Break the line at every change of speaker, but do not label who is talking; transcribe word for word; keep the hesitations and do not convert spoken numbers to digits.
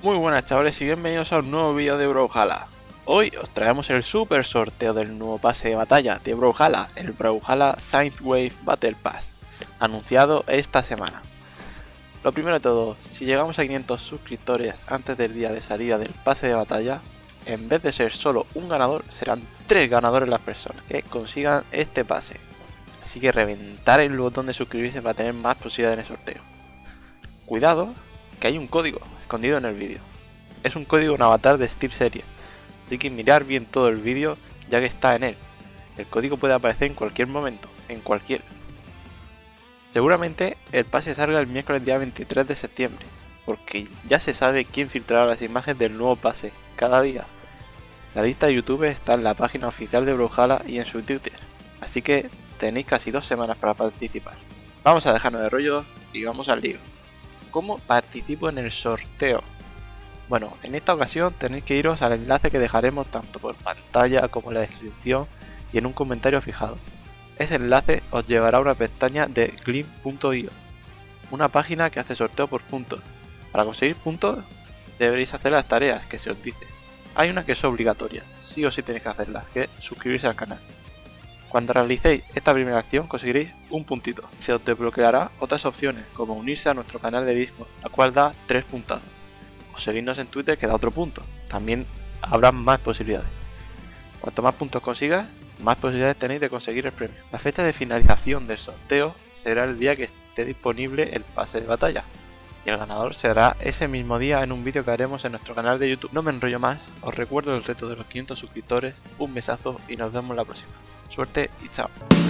Muy buenas chavales y bienvenidos a un nuevo vídeo de Brawlhalla. Hoy os traemos el super sorteo del nuevo pase de batalla de Brawlhalla, el Brawlhalla Synthwave Battle Pass, anunciado esta semana. Lo primero de todo, si llegamos a quinientos suscriptores antes del día de salida del pase de batalla, en vez de ser solo un ganador, serán tres ganadores las personas que consigan este pase. Así que reventar el botón de suscribirse para tener más posibilidades en el sorteo. Cuidado, que hay un código escondido en el vídeo. Es un código en avatar de Steel Series, así que mirar bien todo el vídeo ya que está en él. El código puede aparecer en cualquier momento, en cualquier. Seguramente el pase salga el miércoles día veintitrés de septiembre, porque ya se sabe quién filtrará las imágenes del nuevo pase cada día. La lista de YouTube está en la página oficial de Brawlhalla y en su Twitter, así que tenéis casi dos semanas para participar. Vamos a dejarnos de rollo y vamos al lío. ¿Cómo participo en el sorteo? Bueno, en esta ocasión tenéis que iros al enlace que dejaremos tanto por pantalla como en la descripción y en un comentario fijado. Ese enlace os llevará a una pestaña de glim punto i o, una página que hace sorteo por puntos. Para conseguir puntos deberéis hacer las tareas que se os dice. Hay una que es obligatoria, sí o sí tenéis que hacerla, que es suscribirse al canal. Cuando realicéis esta primera acción conseguiréis un puntito. Se os desbloqueará otras opciones, como unirse a nuestro canal de Discord, la cual da tres puntazos. O seguirnos en Twitter, que da otro punto. También habrá más posibilidades. Cuanto más puntos consigas, más posibilidades tenéis de conseguir el premio. La fecha de finalización del sorteo será el día que esté disponible el pase de batalla. Y el ganador será ese mismo día en un vídeo que haremos en nuestro canal de YouTube. No me enrollo más, os recuerdo el reto de los quinientos suscriptores, un besazo y nos vemos la próxima. Suerte y chao.